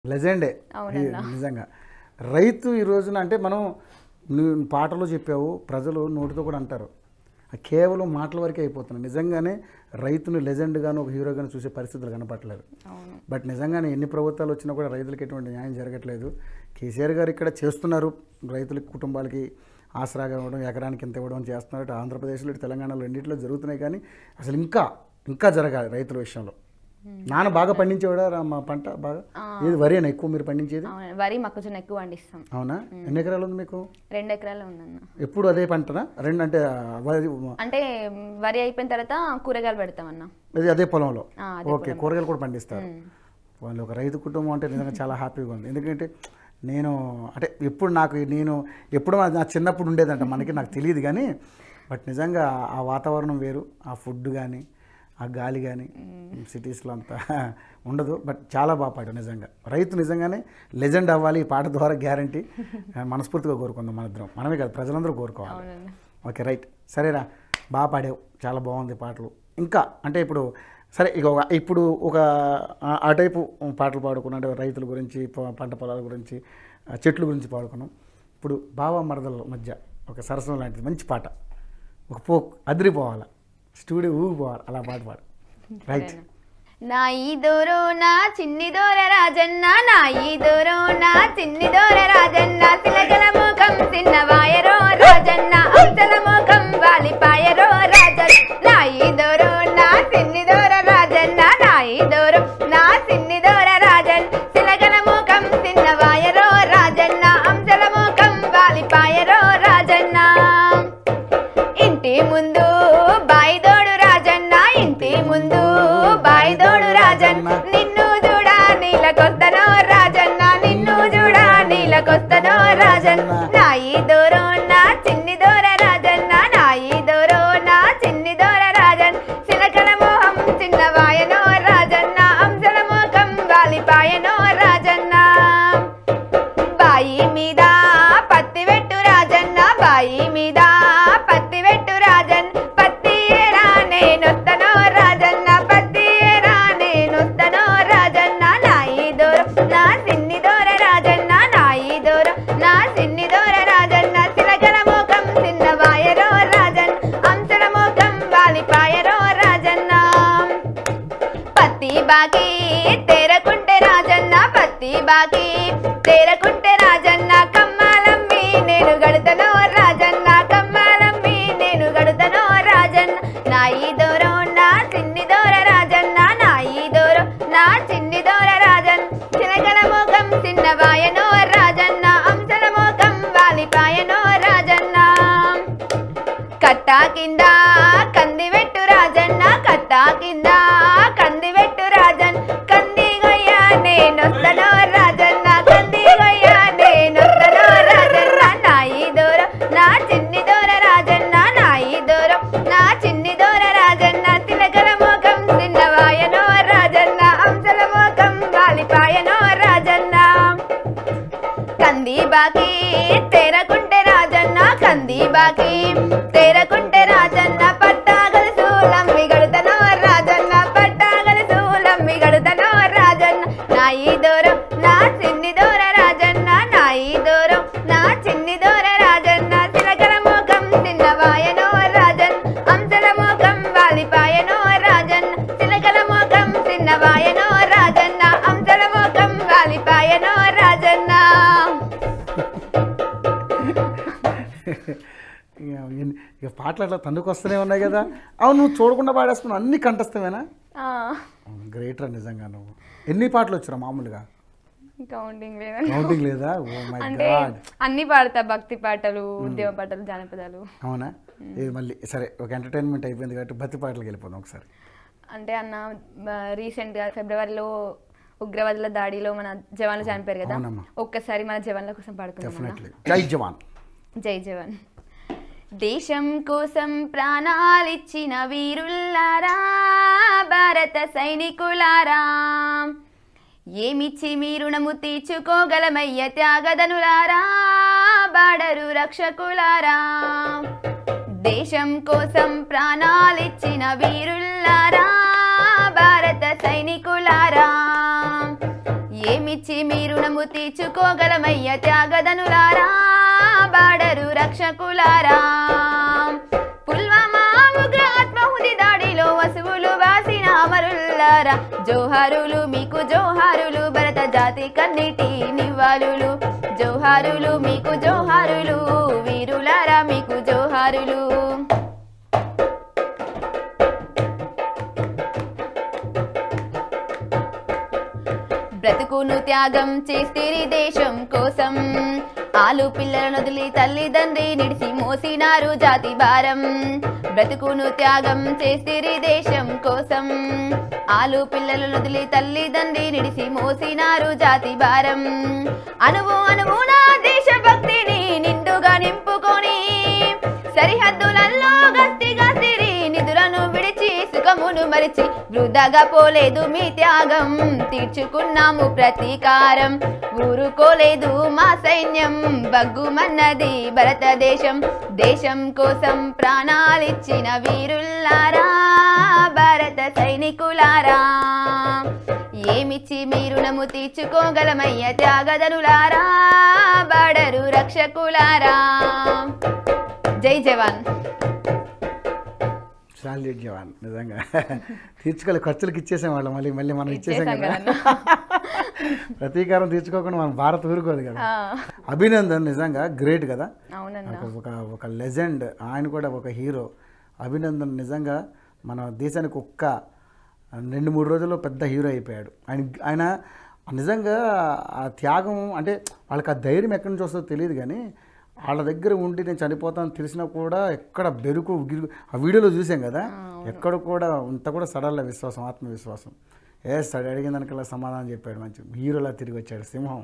లెజెండే నిజంగా. రైతు ఈ రోజున అంటే మనం పాటలో చెప్పావు, ప్రజలు నోటితో కూడా అంటారు, కేవలం మాటల వరకే అయిపోతున్నాయి. నిజంగానే రైతును లెజెండ్గాను ఒక హీరోగాను చూసే పరిస్థితులు కనపట్లేదు. బట్ నిజంగానే ఎన్ని ప్రభుత్వాలు వచ్చినా కూడా రైతులకి ఎటువంటి న్యాయం జరగట్లేదు. కేసీఆర్ గారు ఇక్కడ చేస్తున్నారు, రైతులకి కుటుంబాలకి ఆసరాగా ఇవ్వడం, ఎకరానికి ఇంత ఇవ్వడం చేస్తున్నారు. ఆంధ్రప్రదేశ్లో తెలంగాణలో రెండింటిలో జరుగుతున్నాయి. కానీ అసలు ఇంకా జరగాలి రైతుల విషయంలో. నాన్న బాగా పండించేవాడా మా పంట? బాగా ఇది వరేనా ఎక్కువ మీరు పండించేది? వరి మొక్కజొన్న ఎక్కువ పండిస్తాం. అవునా? ఎన్ని ఎకరాలు ఉంది మీకు? 2 ఎకరాలు ఉందన్న. ఎప్పుడు అదే పంటనా? రెండు అంటే వరి అయిపోయిన తర్వాత కూరగాయలు పెడతామన్న. అదే పొలంలో? ఓకే, కూరగాయలు కూడా పండిస్తారు. వాళ్ళు ఒక రైతు కుటుంబం అంటే నిజంగా చాలా హ్యాపీగా ఉంది. ఎందుకంటే నేను ఎప్పుడు నా చిన్నప్పుడు ఉండేదంట, నాకు తెలియదు కానీ బట్ నిజంగా ఆ వాతావరణం వేరు, ఆ ఫుడ్ కానీ ఆ గాలి కానీ సిటీస్లో అంతా ఉండదు. బట్ చాలా బాగా పాడావు నిజంగా. రైతు నిజంగానే లెజెండ్ అవ్వాలి ఈ పాట ద్వారా, గ్యారంటీ. మనస్ఫూర్తిగా కోరుకుందాం మనిద్దరం, మనమే కాదు ప్రజలందరూ కోరుకోవాలి. ఓకే రైట్, సరేరా, బాగా పాడావు, చాలా బాగుంది పాటలు. ఇంకా అంటే ఇప్పుడు సరే, ఇప్పుడు ఒక ఆ టైపు పాటలు పాడుకున్నాం అంటే రైతుల గురించి, పంట పొలాల గురించి, చెట్ల గురించి పాడుకున్నాం. ఇప్పుడు బావ మరదల మధ్య ఒక సరసం లాంటిది మంచి పాట, ఒక అదిరిపోవాలి, స్టూడియో ఊగిపోవాలి, అలా పాట పాడు. రైట్. నా ఈదోరో నా చిన్ని దోర రాజన్న, నా ఈదోరో నా చిన్ని దోర రాజన్న, తిలకల ముఖం చిన్నవాయరో రాజన్న, అంతల ముఖం వాలిపాయరో రాజన్న, నా ఈదోరో నా చిన్ని దోర రాజన్న, నా ఈదోరో నా చిన్ని దోర రాజన్, తిలకల ముఖం చిన్నవాయరో రాజన్న, అంతల ముఖం వాలిపాయరో రాజన్న. ఇంటి ముందు బాయిదోడు రాజన్న, ఇంటి ముందు బాయిదోడు రాజన్న, నిన్ను చూడా నీలకొస్తనో రాజన్న, నిన్ను చూడా నీలకొస్తనో రాజన్న, నా ఈదోరో నా చిన్ని దోర రాజన్న, నా ఈదోరో నా చిన్ని దోర రాజన్, చిలకల మోహం చిన్నవాయనో రాజన్న, అంశల మోహం వాలిపాయనో రాజన్న. బాయి మీద పత్తి పెట్టు రాజన్న, బాయి మీద పత్తి పెట్టు రాజన్, పత్తి ఏరా నేనొస్తనో రాజన్న, పత్తి ఏరా నేనొస్తనో రాజన్న, నా ఈదోరో నా చిన్ని దోర రాజన్న, నా ఈదోరో నా చిన్ని దోర రాజన్న, చిలకల మోకం చిన్నవాయరో రాజన్, అంశల మోకం వాలిపాయరో రాజన్న. పత్తి బాకి తేరకుంటే రాజన్న, పత్తి బాకి తేరకుంటే రాజన్న, కమ్మాలమ్మి నేను గడుతనో రాజన్న, కమ్మాలమ్మి నేను గడుతనో రాజన్న, నా ఈదోరో నా చిన్ని దోర రాజన్న, నా ఈదోరో నా చిన్ని దోర రాజన్, చిలకల మోకం చిన్నవాయనో రాజన్న, అంశల మోకం వాలిపాయనో రాజన్న. కట్టా కింద కంది పెట్టు రాజన్న, కట్టా కింద కంది పెట్టు రాజన్, కంది గొయ్య నేనొస్తనో రాజన్న, కంది గొయ్య నేనొస్తనో రాజన్న, నా ఈదోరో నా చిన్ని దోర రాజన్న, నా ఈదోరో నా చిన్ని దోర రాజన్న, తిలకల మోకం చిన్నవాయనో రాజన్న, అంశల మోకం వాలిపాయనో రాజన్న. కంది బాకి తేరకుంటే రాజన్న, కంది బాకి తేరకుంటే రాజన్న, పట్టాగల సూలమ్మి గడుతనో రాజన్న, పట్టాగల సూలమ్మి గడుతనో రాజన్న, నా ఈదోరో నా చిన్ని దోర రాజన్న, నా ఈదోరో నా చిన్ని దోర రాజన్న, తిలకల మోకం చిన్నవాయనో రాజన్, అంశల మోకం వాలిపాయనో రాజన్న, తిలకల మోకం చిన్నవాయనో రాజన్న, అంశల మోకం వాలిపాయనో రాజన్న. ఇక పాటలు అట్లా తండ్రికి వస్తూనే ఉన్నాయి కదా. అవును, నువ్వు చూడకుండా పాడేస్తున్నావు, అన్ని కంఠస్థమేనా? గ్రేట్ రా నిజంగా. నువ్వు ఎన్ని పాటలు వచ్చారా మామూలుగా? కౌంటింగ్ లేదా? అంటే అన్ని పాడతా, భక్తి పాటలు, ఉద్యమ పాటలు, జానపదాలు. అవునా? ఇది మళ్ళీ సరే, ఒక ఎంటర్టైన్మెంట్ అయిపోయింది కాబట్టి భక్తి పాటలకు వెళ్ళిపోదాం ఒకసారి. అంటే అన్న రీసెంట్గా ఫిబ్రవరిలో ఉగ్రవాదుల దాడిలో మన జవాన్లు చనిపోయారు కదా, ఒక్కసారి మన జవాన్ల కోసం పాడుకుందాం. జై జవాన్. జై జవాన్. దేశం కోసం ప్రాణాలిచ్చిన వీరుల్లారా, భారత సైనికులారా, ఏమిచ్చి మీ రుణము తీర్చుకోగలమయ్య త్యాగదనులారా, బాడరు రక్షకులారా. దేశం కోసం ప్రాణాలిచ్చిన వీరుల్లారా, భారత సైనికులారా, ఏమి ఏమిచ్చి మీరు రుణము తీర్చుకోగలమయ్య త్యాగదనులారా బాడరు రక్షకులారా పుల్వామా ఉగ్ర ఆత్మహుతి దాడిలో వసువులు వాసిన అమరులారా జోహారులు మీకు జోహారులు భరత జాతి కన్నిటి నివాళులు జోహారులు మీకు జోహారులు వీరులారా మీకు జోహారులు బ్రతుకును త్యాగం చేస్తేరి దేశం కోసం ఆలు పిల్లలను వదిలి తల్లిదండ్రి నిడిసి మోసినారు జాతి భారం బ్రతుకును త్యాగం చేస్తేరి దేశం కోసం ఆలు పిల్లలను వదిలి తల్లిదండ్రి నిడిసి మోసినారు జాతి భారం అనువు అనువున దేశభక్తిని నిండుగా నింపుకొని సరిహద్దులలో గస్తీ గస్తిరి నిధులను విడిచి సుఖమును మరిచి వృధాగా పోలేదు మీ త్యాగం తీర్చుకున్నాము ప్రతీకారం ఊరుకోలేదు మా సైన్యం బగ్గుమన్నది భారతదేశం దేశం కోసం ప్రాణాలిచ్చిన వీరుల్లారా భారత సైనికులారా ఏమిచ్చి మీ రుణము తీర్చుకోగలమయ్య త్యాగదనులారా బాడరు రక్షకులారా జై జవాన్ సాలిడ్ జవాన్ నిజంగా తీర్చుకోవాలి ఖర్చులకు ఇచ్చేసాం వాళ్ళు మళ్ళీ మళ్ళీ మనం ఇచ్చేసాం కదా ప్రతీకారం తీర్చుకోకుండా మనం భారత్ ఊరుకోదు కదా అభినందన్ నిజంగా గ్రేట్ కదా ఒక లెజెండ్ ఆయన కూడా ఒక హీరో అభినందన్ నిజంగా మన దేశానికి ఒక్క 2-3 రోజుల్లో పెద్ద హీరో అయిపోయాడు ఆయన నిజంగా ఆ త్యాగం అంటే వాళ్ళకి ఆ ధైర్యం ఎక్కడి నుంచి వస్తుందో తెలియదు కానీ వాళ్ళ దగ్గర ఉండి నేను చనిపోతాను తెలిసినా కూడా ఎక్కడ బెరుకు గిరుకు ఆ వీడియోలో చూసాం కదా ఎక్కడ కూడా ఇంత కూడా సడల్ల విశ్వాసం ఆత్మవిశ్వాసం అడిగిన దానికల్లా సమాధానం చెప్పాడు మంచి హీరోలా తిరిగి వచ్చాడు సింహం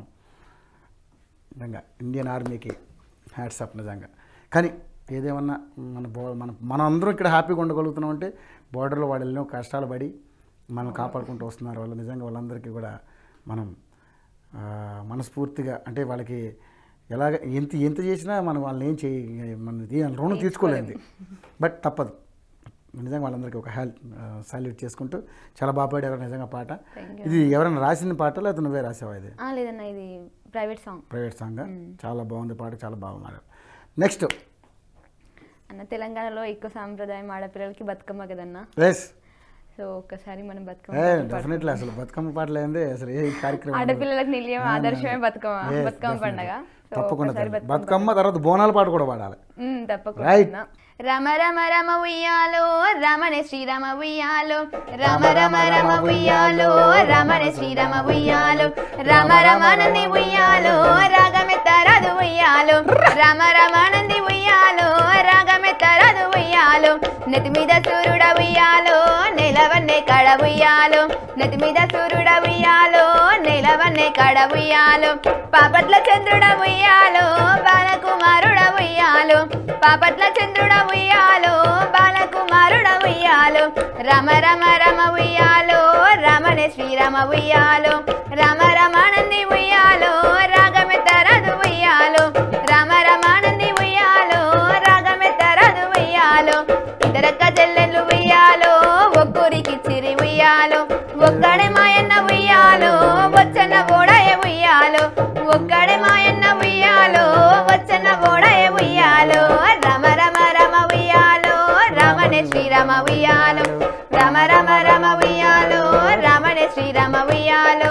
నిజంగా ఇండియన్ ఆర్మీకి హ్యాట్స్ అప్ నిజంగా కానీ ఏదేమన్నా మనం అందరం ఇక్కడ హ్యాపీగా ఉండగలుగుతున్నాం అంటే బోర్డర్లో వాళ్ళు ఎన్నో కష్టాలు పడి మనం కాపాడుకుంటూ వస్తున్నారు వాళ్ళు నిజంగా వాళ్ళందరికీ కూడా మనం మనస్ఫూర్తిగా అంటే వాళ్ళకి ఎలాగ ఎంత చేసినా మనం వాళ్ళని ఏం మన రుణం తీర్చుకోలేదు బట్ తప్పదు నిజంగా వాళ్ళందరికీ ఒక సాల్యూట్ చేసుకుంటూ చాలా బాగా పాడారు నిజంగా పాట ఇది ఎవరైనా రాసిన పాట లేదా నువ్వే రాసావా ఇది లేదన్నా ఇది ప్రైవేట్ సాంగ్ చాలా బాగుంది పాట చాలా బాగా మాడారు నెక్స్ట్ అన్న తెలంగాణలో ఎక్కువ సాంప్రదాయం ఆడపిల్లలకి బతుకమ్మ కదన్నా సో ఒక్కసారి మనం డెఫినెట్లీ అసలు బతుకమ్మ పాటలు ఏంది అసలు ఏ కార్యక్రమం ఆడపిల్లలకు నిలయం ఆదర్శమే బతుకమ్మ పండుగ తప్పకుండా బతుకమ్మ తర్వాత బోనాల పాట కూడా పాడాలి తప్పకుండా రమ రమ రమ ఉయ్యాలో రమణే శ్రీరమ ఉయ్యాలో రమ రమ రమ ఉయ్యాలో రమణే శ్రీరమ ఉయ్యాలో రమ రమానంది ఉయ్యాలో రాగమెత్తరాదు ఉయ్యాలో రమ రమానంది ఉయ్యాలో రాగమెత్తరాదు ఉయ్యాలో నెత్తి మీద సూర్యుడ ఉయ్యాలో నెలవన్నే కడ ఉయ్యాలో నెత్తి మీద సూర్యుడ ఉయ్యాలో నెలవన్నే కడ ఉయ్యాలో పాపట్ల చంద్రుడ ఉయ్యాలో బాలకుమారుడ ఉయ్యాలో పాపట్ల చంద్రుడ ఉయ్యాలో బాలకుమారుడ ఉయ్యాలో రమ రమ రమ ఉయ్యాలో రమణే శ్రీరమ ఉయ్యాలో రమ రమానంది ఉయ్యాలో రాగమెత్తరాదు ఉయ్యాలో రమ రమానంది ఉయ్యాలో రాగమెత్తరాదు ఉయ్యాలో ఇద్దరక్క చెల్లెళ్ళు ఉయ్యాలో ఒక్కరికి చిరి ఉయ్యాలో ఒక్కడే మాయన్న ఉయ్యాలో వచ్చన్న ఓడయ ఉయ్యాలో ఒక్కడే మాయన్న ఉయ్యాలో వచ్చన్న ఓడయ ఉయ్యాలో రమ రమ రమ ఉయ్యాలో రమణే శ్రీరమ ఉయ్యాలో రమ రమ రమ ఉయ్యాలో రమణే శ్రీరమ ఉయ్యాలో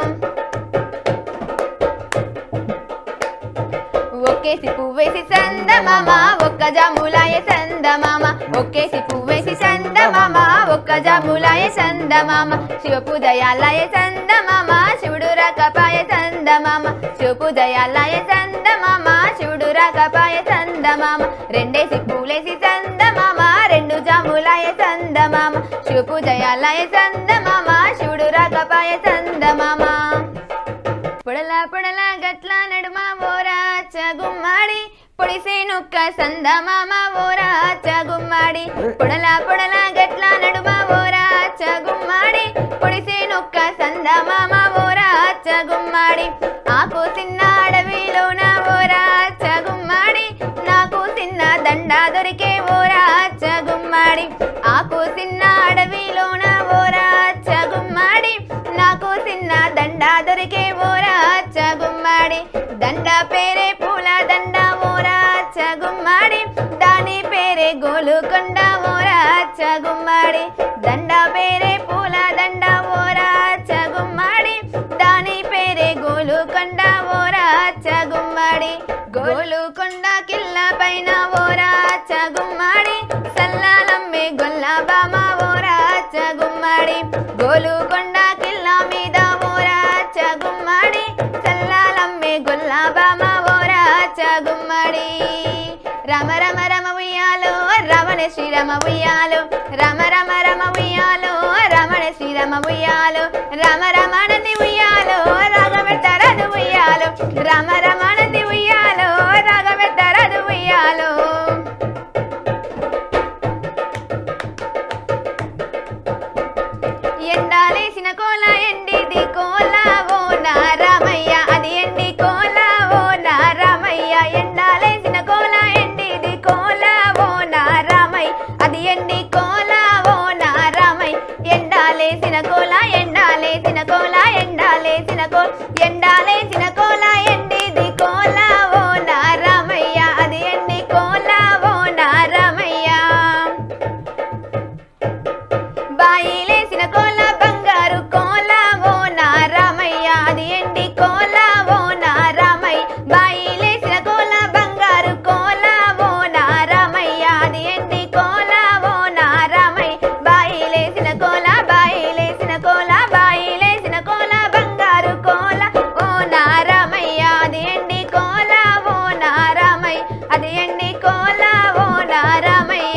ఒక్కేసి పువ్వేసి సందమామ ఒక్క జాములాయ సందమామ ఒక్కేసి పువ్వేసి సందమామ ఒక్క జాములాయ సందమామ శివ పూజయాలయ సందమామ శివుడు రకపాయ సందమామ శివ పూజయాలయ సందమామ శివుడు రకపాయ సందమామ రెండేసి పూలేసి సందమామ రెండు జాములాయ సందమామ శివ పూజయాలయ సందమామ శివుడు రకపాయ సందమామ పొడలా పొడలా గట్ల నడుమ ఓరాచ గుమ్మాడి పొడిసేనొక్క సందమామ ఓరాచ గుమ్మాడి పొడలా పొడలా గట్ల నడుమ ఓరాచ గుమ్మాడి పొడిసేనొక్క సందమామ ఓరాచ గుమ్మాడి ఆకు చిన్న అడవిలోన ఓరాచ గుమ్మాడి నాకు చిన్న దండ దొరికే ఓరాచ గుమ్మాడి ఆకు చిన్న అడవిలోన ఓరాచ గుమ్మాడి నాకు నాకు చిన్న దండ దొరికే ఓరాచ గుమ్మడి దండ పేరే పూల దండ ఓరాచ గుమ్మడి దాని పేరే గోలుకొండ ఓరాచ గుమ్మడి దండ పేరే పూల దండ ఓరాచ గుమ్మడి దాని పేరే గోలుకొండ ఓరాచ గుమ్మడి గోలుకొండ కిల్ల పైన ఓరాచ గుమ్మడి సల్లాలమ్మే గొల్లబామ ఓరాచ గుమ్మడి గోలుకొండ కిల్ల మీద ఓరాచ గుమ్మడి సల్లాలమ్మే గొల్లబామ ఓరాచ గుమ్మడి రమ రమ రమ ఉయ్యాలో రమణ శ్రీరమ ఉయ్యాలో రమ రమ రమ ఉయ్యాలో రమణ శ్రీరమ ఉయ్యాలో రమ రమణది ఉయ్యాలో రాగమెత్తరదు ఉయ్యాలో రమ రమణది ఉయ్యాలో రాగమెత్తరదు ఉయ్యాలో ఎండాలేసిన కోల ఎండిది కోల ఓ నారమయ్య అది ఎండి కోల ఓ నారమయ్య ఎండాలేసిన కోల ఎండిది కోల ఓ నారమయ్య అది ఎండి కోల ఓ నారమయ్య ఎండాలేసిన కోల ఎండాలేసిన కోల ఎండాలేసిన కోల ఎండాలేసిన కోల ఎండిది కోల ఓ నారమయ్య అది ఎండి కోల ఓ నారమయ్య బాయిలేసిన కోల బంగారు కోల ఓ నారమయ్య అది ఎండి కోల ఓ నారమయ్య బాయిలేసిన కోల బంగారు కోల ఓ నారమయ్య అది ఎండి కోల ఓ నారమయ్య బాయిలేసిన కోల బాయిలేసిన కోల బాయిలేసిన కోల బంగారు కోల ఓ నారమయ్య అది ఎండి కోల ఓ నారమయ్య అది ఎండి కోల ఓ నారమయ్య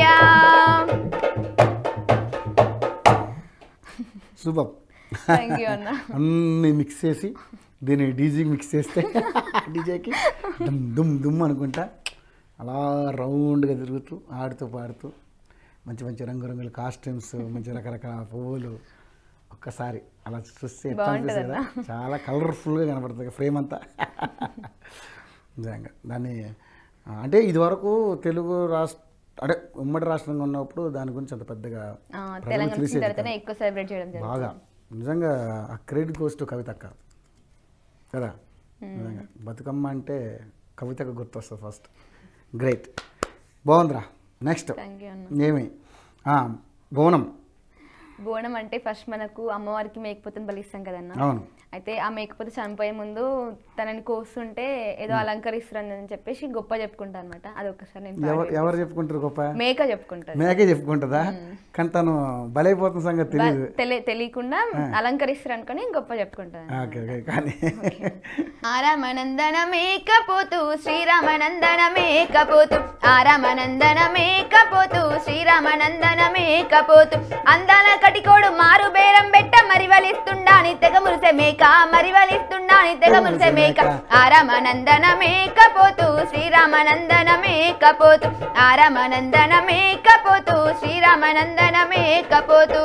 సూపర్. థ్యాంక్ యూ అన్న. అన్నీ మిక్స్ చేసి దీన్ని డీజీకి మిక్స్ చేస్తే డీజేకి దుమ్ దుమ్ దుమ్ అనుకుంటా అలా రౌండ్గా తిరుగుతూ ఆడుతూ పాడుతూ మంచి మంచి రంగురంగుల కాస్ట్యూమ్స్ మంచి రకరకాల పువ్వులు ఒక్కసారి అలా చూస్తే ఎట్లా అనిపిస్తుంది కదా, చాలా కలర్ఫుల్గా కనపడుతుంది ఫ్రేమ్ అంతా. నిజంగా దాన్ని అంటే ఇదివరకు తెలుగు రాష్ట్ర అంటే ఉమ్మడి రాష్ట్రంగా ఉన్నప్పుడు దాని గురించి అంత పెద్దగా ఎక్కువ సెలబ్రేట్ చేయడం బాగా నిజంగా ఆ క్రెడిట్ గోస్ టు కవితక్క కదా. నిజంగా బతుకమ్మ అంటే కవితకు గుర్తొస్తుంది ఫస్ట్. గ్రేట్, బాగుందిరా. నెక్స్ట్ ఏమి బోనం. బోనం అంటే ఫస్ట్ మనకు అమ్మవారికి మేకపోతను బలిస్తాం కదన్న. అవును. అయితే ఆ మేకపోతే చనిపోయే ముందు తనని కోస్తుంటే ఏదో అలంకరిస్తారని చెప్పేసి గొప్ప చెప్పుకుంటా అనమాట. అది ఒక్కసారి ఎవరు చెప్పుకుంటారు గొప్ప? మేక చెప్పుకుంటారు. మేకే చెప్పుకుంటుందా? కానీ తను బలైపోతున్న సంగతి తెలియకుండా అలంకరిస్తారు అనుకుని గొప్ప చెప్పుకుంటాను. కానీ ఆరామనందన మేకపోతూ శ్రీరామనందన మేకపోతూ ఆరామనందన మేకపోతూ శ్రీరామనందన మేకపోతూ అందాల కటికోడు మారు బేరం బెట్ట మరివలిస్తుండాని తెగ మురిసే మేక మరివలిస్తుండాని తెగ మురిసే మేక ఆరామనందన మేకపోతూ శ్రీరామనందన మేకపోతూ ఆరామనందన మేకపోతూ శ్రీరామనందన మేకపోతూ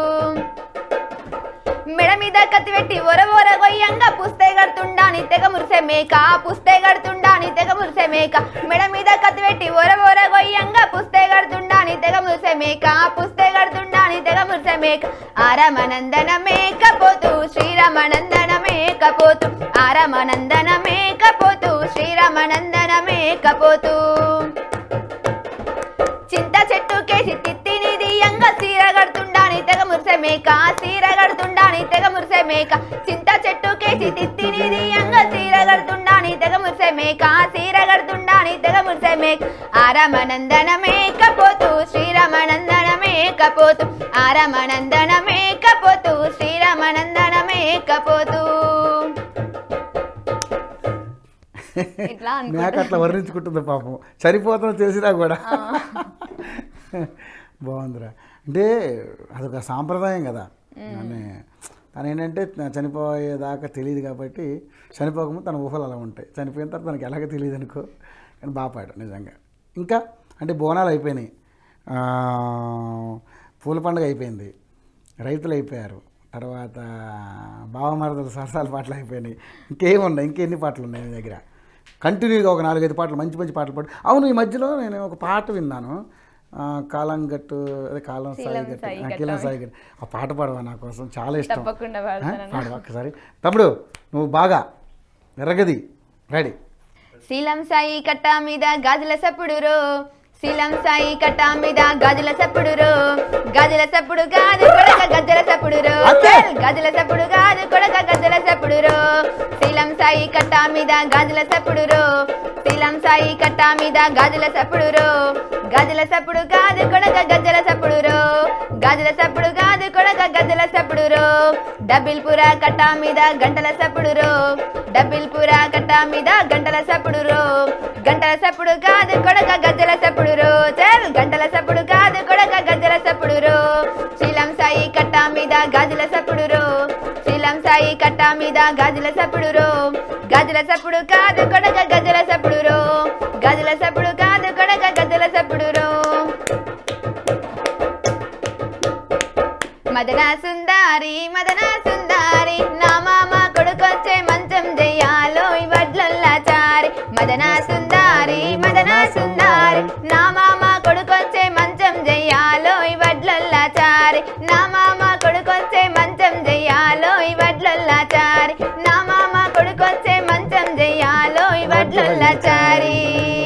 మెడ మీద కత్తి పెట్టి ఒరవొర గొయ్యంగా పుస్తే గడుతుండాని తెగ మురిసే మేక పుస్తే గడుతుండాని తెగ మురిసే మేక మెడ మీద కత్తి పెట్టి ఒరవొర గొయ్యంగా పుస్తే గడుతుండాని తెగ మురిసే మేక పుస్తే గడుతుండాని తెగ మురిసే మేక ఆరామనందన మేకపోతూ శ్రీరామనందన మేకపోతూ ఆరామనందన మేకపోతూ శ్రీరామనందన మేకపోతూ చింత చెట్టు కేసి తిత్తిని దియంగా సీర గడుతుండాని తెగ మురిసే మేక సీర గడుతుండాని తెగ మురిసే మేక చింత చెట్టు కేసి తిత్తిని దియంగా సీర గడుతుండాని తెగ మురిసే మేక సీర గడుతుండాని తెగ మురిసే మేక ఆరామనందన మేకపోతూ శ్రీరామనందన మేకపోతూ ఆరామనందన మేకపోతూ శ్రీరామనందన మేకపోతూ మేక అట్లా వర్ణించుకుంటుంది పాపం, సరిపోతుందో తెలిసినా కూడా. బాగుందిరా. అంటే అదొక సాంప్రదాయం కదా. తను ఏంటంటే చనిపోయేదాకా తెలియదు కాబట్టి చనిపోకముందు తన ఊహలు అలా ఉంటాయి, చనిపోయిన తర్వాత తనకి ఎలాగ తెలియదు అనుకో. కానీ బాగా పాడాడు నిజంగా. ఇంకా అంటే బోనాలు అయిపోయినాయి, పూల పండుగ అయిపోయింది, రైతులు అయిపోయారు, తర్వాత బావమరదల సరసాల పాటలు అయిపోయినాయి. ఇంకేమున్నాయి, ఇంకెన్ని పాటలు ఉన్నాయి మీ దగ్గర? కంటిన్యూగా ఒక 4-5 పాటలు, మంచి మంచి పాటలు పాడు. అవును, ఈ మధ్యలో నేను ఒక పాట విన్నాను, కాలంగట్టు అదే కాలం సాయి గట్టు కీలం సాయి గట్టు ఆ పాట పాడవా నా కోసం చాలా ఇష్టం పాడవా ఒక్కసారి తమ్ముడు నువ్వు బాగా ఎరగది రెడీ శీలం సాయి కట్ట మీద గాజుల సప్పుడురో శీలం సాయి కట్ట మీద గాజుల సప్పుడురో గాజుల సప్పుడు కాదు కొడక గజ్జల సప్పుడురో గాజుల సప్పుడు కాదు కొడక గజ్జల సప్పుడురో శీలం సాయి కట్ట మీద గాజుల సప్పుడురో శీలం సాయి కట్ట మీద గాజుల సప్పుడురో గాజుల సప్పుడు కాదు కొడక గజ్జల సప్పుడురో గాజుల సప్పుడు కాదు కొడక గజ్జల సప్పుడురో డబ్బిల్పుర కట్ట మీద గంటల సప్పుడురో డబ్బిల్పుర కట్ట మీద గంటల సప్పుడురో గంటల సప్పుడు కాదు కొడక గజ్జల సప్పుడురో చల్ గంటల సప్పుడు కాదు కొడక గజ్జల సప్పుడురో శీలం సాయి కట్ట మీద గాజుల సప్పుడురో శీలం సాయి కట్ట మీద గాజుల సప్పుడురో గాజుల సప్పుడు కాదు కొడక గజ్జల సప్పుడురో గాజుల సప్పుడు కాదు కొడక గజ్జల సప్పుడురో మదన సుందారి నా మామ కొడుకొచ్చే మంచం జయ్యాలో వడ్లల్లాచారి మదన సుందారి నా మామ కొడుకొచ్చే మంచం జయ్యాలో వడ్లల్లాచారి నా మామ కొడుకొచ్చే మంచం జయ్యాలో వడ్లల్లాచారి నా మామ కొడుకొచ్చే మంచం జయ్యాలో వడ్లల్లాచారి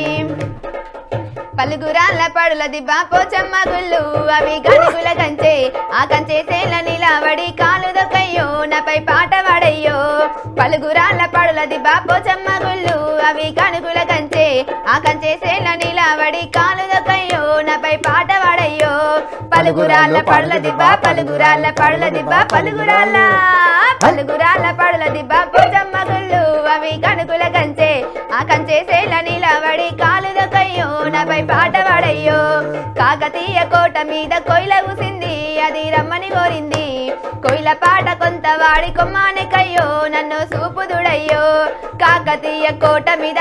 పలుగురాళ్ళ పడులది బాపోచమ్మ గుళ్ళు అవి గనుగుల కంచే ఆ కంచే సేల నిలవడి కాలు దొక్కయ్యో నాపై పాట వాడయ్యో పలుగురాళ్ళ పడులది బాపోచమ్మ గుళ్ళు అవి గనుగుల కంచే ఆ కంచే సేల నిలవడి కాలు దొక్కయ్యో నాపై పాట వాడయ్యో పలుగురాళ్ళ పడులది పలుగురాళ్ళ పడులది పలుగురాళ్ళ పడులది బాపోచమ్మ గుళ్ళు అవి గనుగుల కంచే ఆ కంచే సేల నిలవడి కాలు దొక్కయ్యో నాపై పాట వాడయ్యో కాకతీయ కోట మీద కొయిల ఊసింది అది రమ్మని కోరింది కొయిల పాట కొంత వాడి కొమ్మానికయ్యో నన్ను సూపుదుడయ్యో కాకతీయ కోట మీద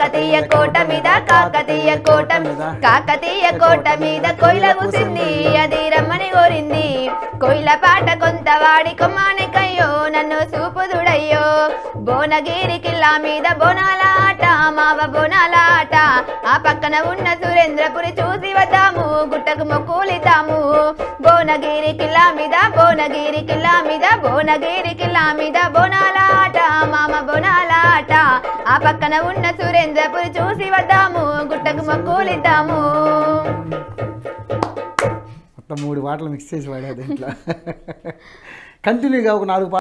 కొయిల ఊసింది అది రమ్మని కోరింది కొయిల పాట కొంత వాడి కొమ్మానికయ్యో నన్ను సూపుదుడయ్యో భువనగిరి కిల్లా మీద బోనాల ఆట మావ బోనాల ఆట ఆ పక్కన ఉన్న సురేంద్రపురి చూసి వద్దాము గుట్టకు మొక్కులిద్దాము భువనగిరి కిల్లా మీద బోనాల ఆట మామ బోనాల ఆట ఆ పక్కన ఉన్న సురేంద్రపురి చూసి వద్దాము గుట్టకు మొక్కులిద్దాము మొత్తం 3 పాటలు మిక్స్ చేసి వాడా దీంట్లో కంటిన్యూగా ఒక 4